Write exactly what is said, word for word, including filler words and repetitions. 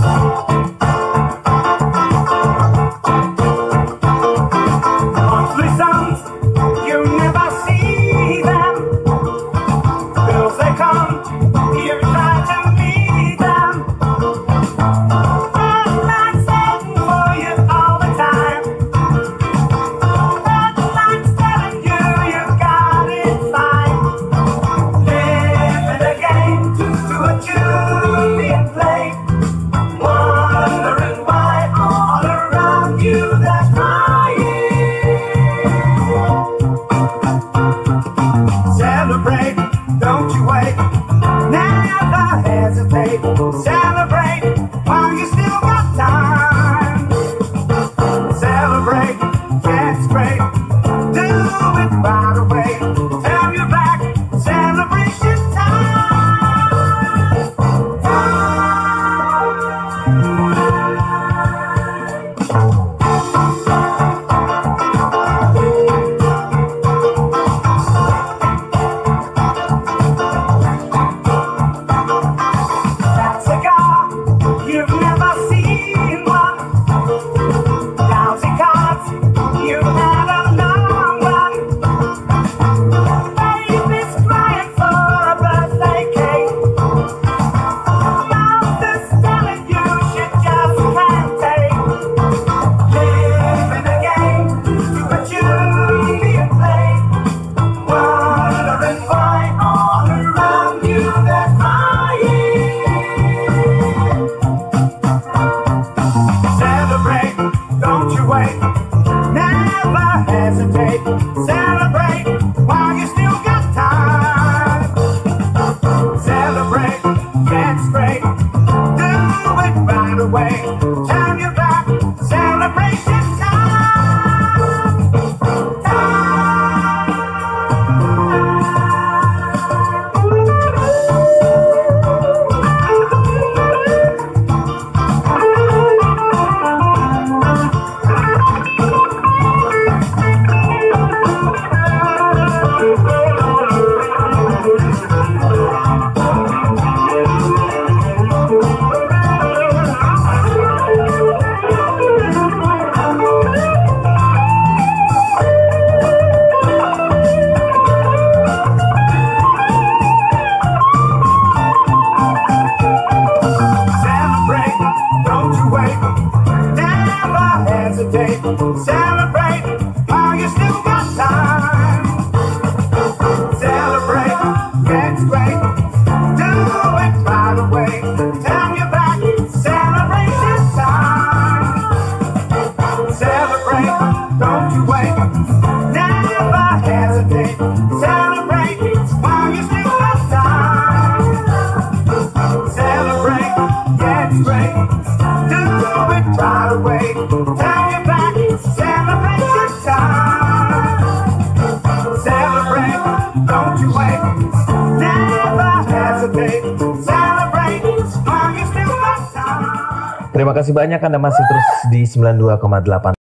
Monthly sons, you never see them. Bills they come, you try to meet them. Red lights waiting for you all the time. Red lights telling you you got it fine. Living a game to a Julian play. Wondering why all around you they're crying. Celebrate, don't you wait, never hesitate. Celebrate while you still got time. Celebrate, yeah, it's great. Do it right away. Turn your back, celebration That cigar, you've never seen one. Lousy cards, you've had a long one. Baby's crying for a birthday cake. Mouth is telling you she just can't take. Living a game to a Julian play. Wondering why all around you they're crying. Celebrate, don't you wait, never hesitate. Celebrate while you still got time. Celebrate, yeah, it's great. Do it right away. Turn your back, celebration time. Celebrate, don't you wait, never hesitate. Celebrate while you still got time. Celebrate, yeah, it's great. Do it right away. Turn your back, celebration time. Celebrate, don't you wait, never hesitate. Celebrate while you still got time. Celebrate, yeah, it's great. Do it right away. Turn your back, celebration time. Celebrate, don't you wait, never hesitate. Celebrate while you still got time. Terima kasih banyak Anda masih terus di sembilan puluh dua koma delapan